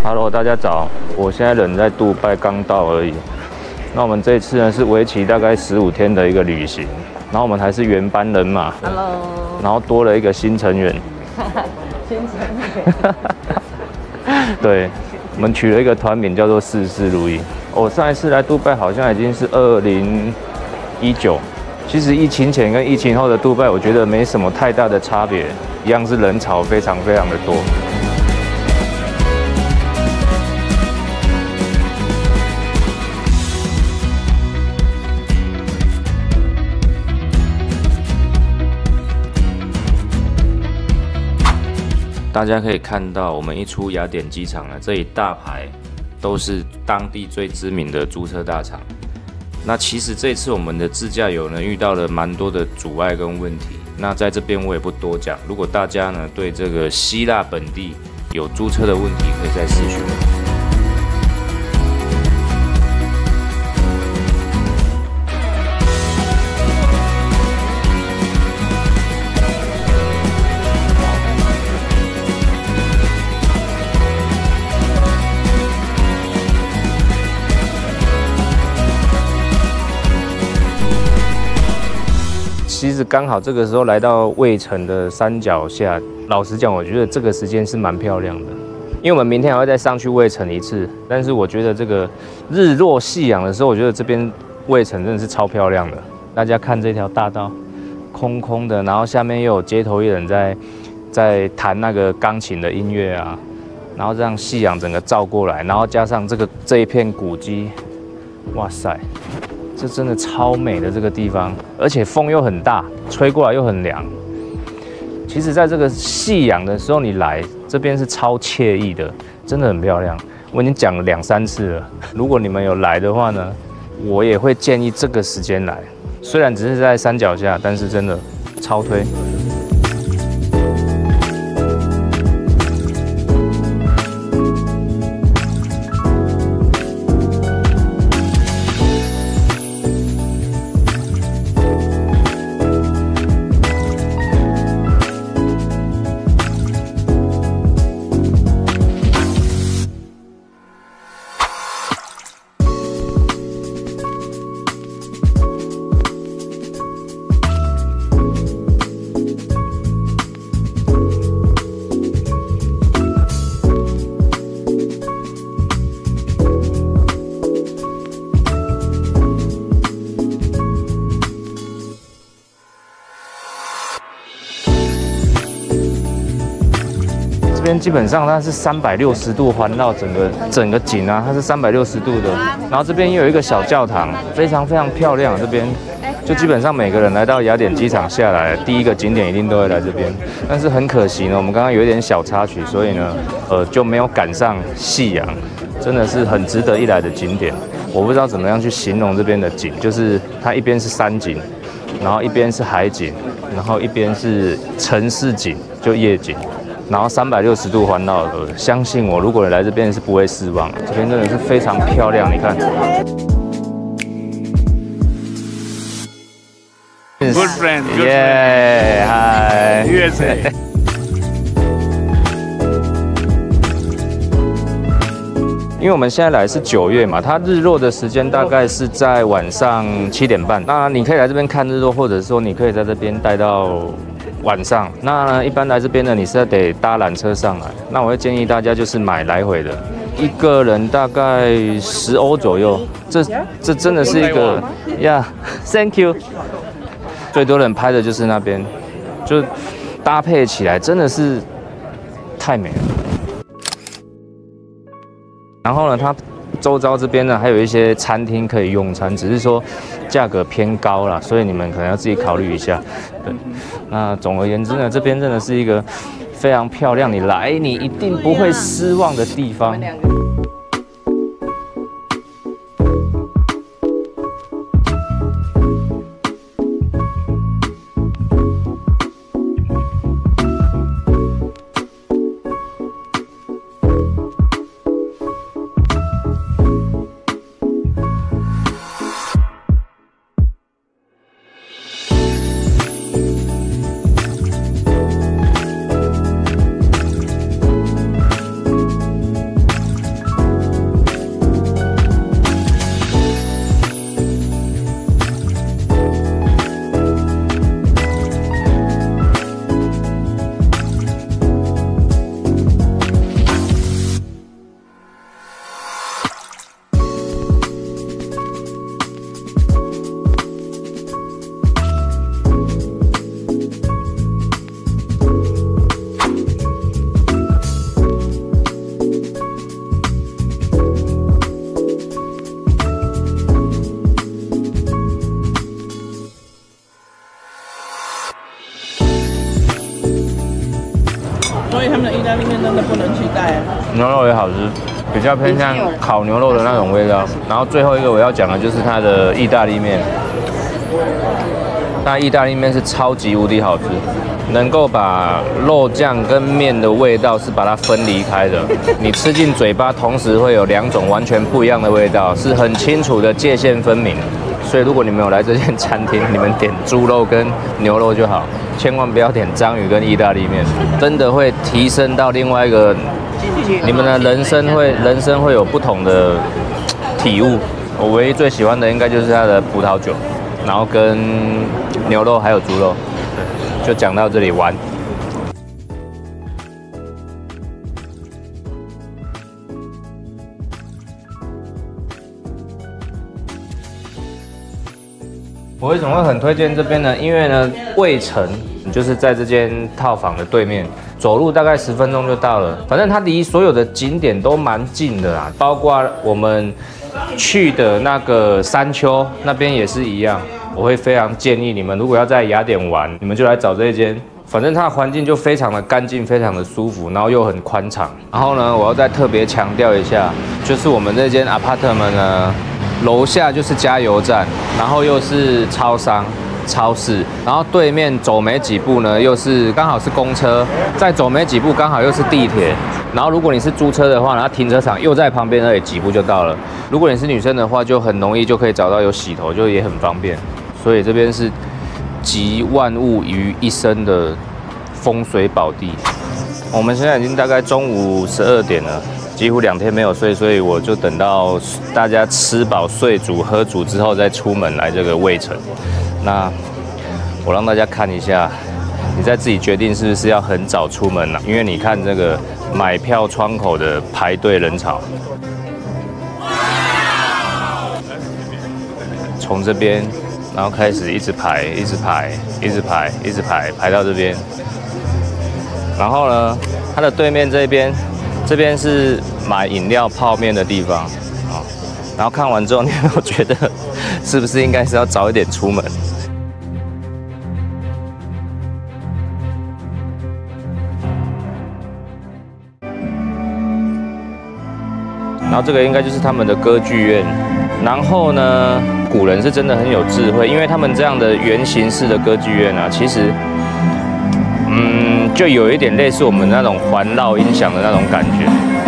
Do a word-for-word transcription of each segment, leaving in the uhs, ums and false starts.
Hello， 大家早，我现在人在杜拜，刚到而已。那我们这一次呢是为期大概十五天的一个旅行，然后我们还是原班人马 ，Hello， 然后多了一个新成员， 新成员， 对，我们取了一个团名叫做事事如意。我上一次来杜拜好像已经是二零一九，其实疫情前跟疫情后的杜拜，我觉得没什么太大的差别，一样是人潮非常非常的多。大家可以看到，我们一出雅典机场呢，这一大排都是当地最知名的租车大厂。那其实这次我们的自驾游呢，遇到了蛮多的阻碍跟问题。那在这边我也不多讲。如果大家呢对这个希腊本地有租车的问题，可以再私讯我。其实刚好这个时候来到卫城的山脚下，老实讲，我觉得这个时间是蛮漂亮的，因为我们明天还会再上去卫城一次。但是我觉得这个日落夕阳的时候，我觉得这边卫城真的是超漂亮的。大家看这条大道，空空的，然后下面又有街头艺人在在弹那个钢琴的音乐啊，然后这样夕阳整个照过来，然后加上这个这一片古迹，哇塞！这真的超美的这个地方，而且风又很大，吹过来又很凉。其实，在这个夕阳的时候，你来这边是超惬意的，真的很漂亮。我已经讲了两三次了，如果你们有来的话呢，我也会建议这个时间来。虽然只是在山脚下，但是真的超推。这边基本上它是三百六十度环绕整个整个景啊，它是三百六十度的。然后这边又有一个小教堂，非常非常漂亮。这边就基本上每个人来到雅典机场下来，第一个景点一定都会来这边。但是很可惜呢，我们刚刚有一点小插曲，所以呢，呃就没有赶上夕阳，真的是很值得一来的景点。我不知道怎么样去形容这边的景，就是它一边是山景，然后一边是海景，然后一边是城市景，就夜景。然后三百六十度环绕的，相信我，如果你来这边是不会失望。这边真的是非常漂亮，你看。 Good friend, good yeah, hi. U S A. 因为我们现在来是九月嘛，它日落的时间大概是在晚上七点半。那你可以来这边看日落，或者说你可以在这边待到晚上。那一般来这边呢，你是得搭缆车上来。那我会建议大家就是买来回的，一个人大概十欧左右。这这真的是一个呀、yeah, ，Thank you。最多人拍的就是那边，就搭配起来真的是太美了。然后呢，它周遭这边呢还有一些餐厅可以用餐，只是说价格偏高啦，所以你们可能要自己考虑一下。对，那总而言之呢，这边真的是一个非常漂亮，你来你一定不会失望的地方。 所以他们的意大利面真的不能期待。 牛肉也好吃，比较偏向烤牛肉的那种味道。然后最后一个我要讲的就是它的意大利面，那意大利面是超级无敌好吃，能够把肉酱跟面的味道是把它分离开的。你吃进嘴巴，同时会有两种完全不一样的味道，是很清楚的界限分明。所以如果你们有来这间餐厅，你们点猪肉跟牛肉就好，千万不要点章鱼跟意大利面，真的会提升到另外一个，你们的人生会人生会有不同的体悟。我唯一最喜欢的应该就是它的葡萄酒，然后跟牛肉还有猪肉，就讲到这里完。我为什么会很推荐这边呢？因为呢，卫城就是在这间套房的对面，走路大概十分钟就到了。反正它离所有的景点都蛮近的啦，包括我们去的那个山丘那边也是一样。我会非常建议你们，如果要在雅典玩，你们就来找这一间。反正它的环境就非常的干净，非常的舒服，然后又很宽敞。然后呢，我要再特别强调一下，就是我们这间 apartment 呢，楼下就是加油站，然后又是超商、超市，然后对面走没几步呢，又是刚好是公车，再走没几步刚好又是地铁。然后如果你是租车的话，然后停车场又在旁边而已，几步就到了。如果你是女生的话，就很容易就可以找到有洗头，就也很方便。所以这边是集万物于一身的风水宝地。我们现在已经大概中午十二点了。几乎两天没有睡，所以我就等到大家吃饱、睡足、喝足之后再出门来这个卫城。那我让大家看一下，你再自己决定是不是要很早出门了、啊，因为你看这个买票窗口的排队人潮，从这边然后开始一直排、一直排、一直排、一直排，排到这边。然后呢，它的对面这边。这边是买饮料、泡面的地方啊，然后看完之后，你有没有觉得是不是应该是要早一点出门？然后这个应该就是他们的歌剧院。然后呢，古人是真的很有智慧，因为他们这样的圆形式的歌剧院啊，其实。嗯，就有一点类似我们那种环绕音响的那种感觉。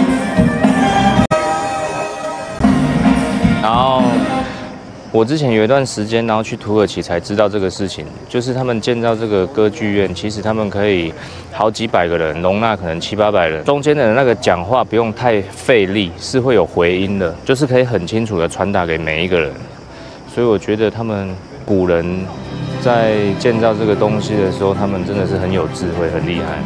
然后我之前有一段时间，然后去土耳其才知道这个事情，就是他们建造这个歌剧院，其实他们可以好几百个人，容纳可能七八百人，中间的那个讲话不用太费力，是会有回音的，就是可以很清楚的传达给每一个人。所以我觉得他们古人。在建造这个东西的时候，他们真的是很有智慧，很厉害。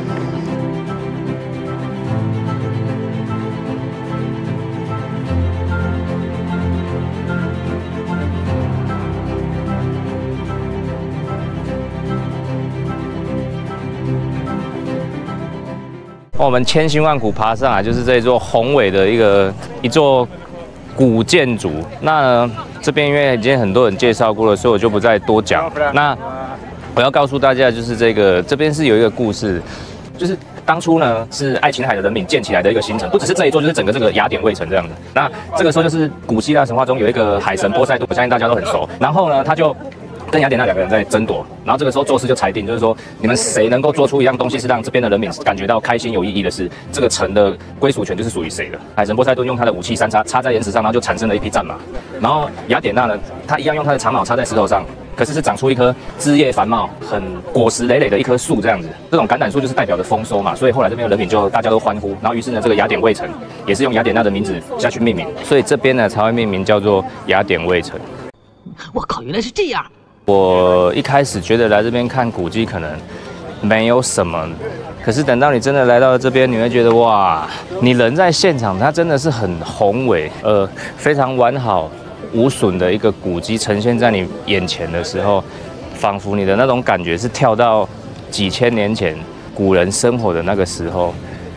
我们千辛万苦爬上来，就是这一座宏伟的一个一座古建筑。那呢？这边因为已经很多人介绍过了，所以我就不再多讲。那我要告诉大家，就是这个这边是有一个故事，就是当初呢是爱琴海的人民建起来的一个新城，不只是这一座，就是整个这个雅典卫城这样子。那这个时候就是古希腊神话中有一个海神波塞冬，我相信大家都很熟。然后呢，他就跟雅典娜两个人在争夺，然后这个时候宙斯就裁定，就是说你们谁能够做出一样东西是让这边的人民感觉到开心有意义的事，这个城的归属权就是属于谁的。海神波塞冬用他的武器三叉插在岩石上，然后就产生了一匹战马。然后雅典娜呢，她一样用她的长矛插在石头上，可是是长出一棵枝叶繁茂、很果实累累的一棵树这样子。这种橄榄树就是代表着丰收嘛，所以后来这边的人民就大家都欢呼，然后于是呢，这个雅典卫城也是用雅典娜的名字下去命名，所以这边呢才会命名叫做雅典卫城。 我靠，原来是这样！ 我一开始觉得来这边看古迹可能没有什么，可是等到你真的来到这边，你会觉得哇，你人在现场，它真的是很宏伟，呃，非常完好无损的一个古迹呈现在你眼前的时候，仿佛你的那种感觉是跳到几千年前古人生活的那个时候。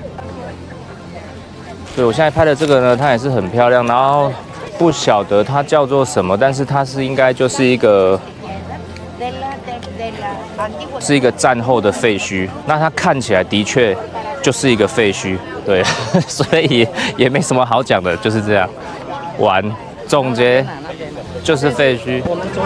所以我现在拍的这个呢，它也是很漂亮，然后不晓得它叫做什么，但是它是应该就是一个是一个战后的废墟。那它看起来的确就是一个废墟，对，所以也没什么好讲的，就是这样。完，总结就是废墟。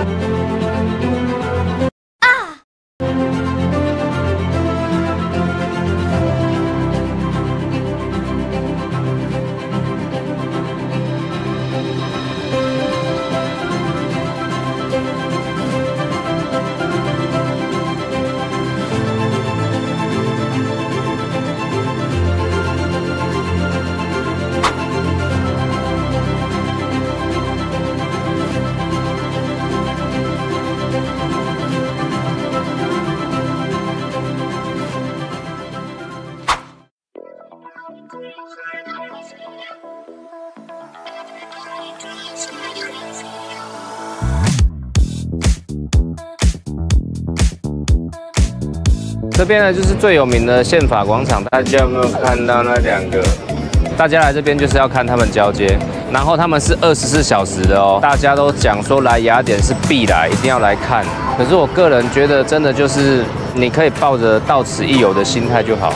这边呢就是最有名的宪法广场，大家有没有看到那两个？大家来这边就是要看他们交接，然后他们是二十四小时的哦。大家都讲说来雅典是必来，一定要来看。可是我个人觉得，真的就是你可以抱着到此一游的心态就好。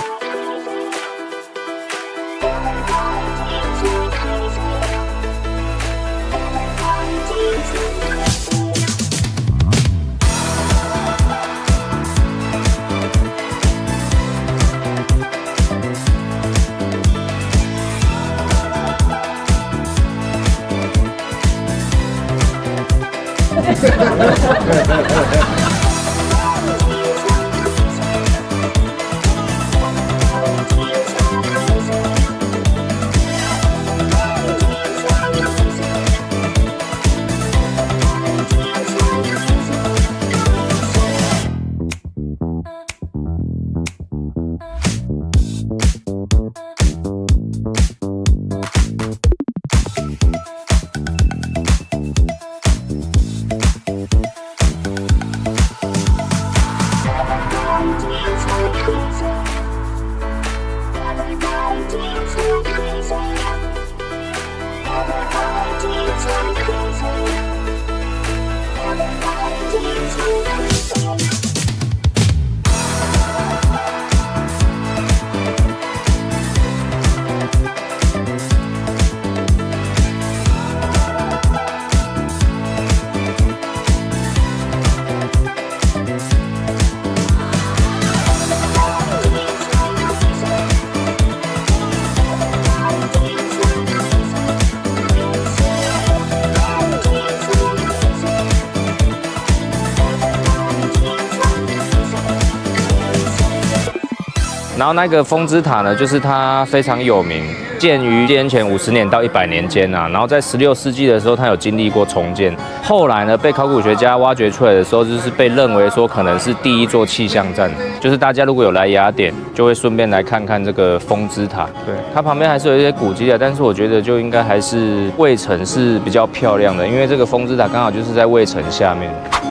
然后那个风之塔呢，就是它非常有名，建于公元前五十年到一百年间啊。然后在十六世纪的时候，它有经历过重建。后来呢，被考古学家挖掘出来的时候，就是被认为说可能是第一座气象站。就是大家如果有来雅典，就会顺便来看看这个风之塔。对，它旁边还是有一些古迹的，但是我觉得就应该还是卫城是比较漂亮的，因为这个风之塔刚好就是在卫城下面。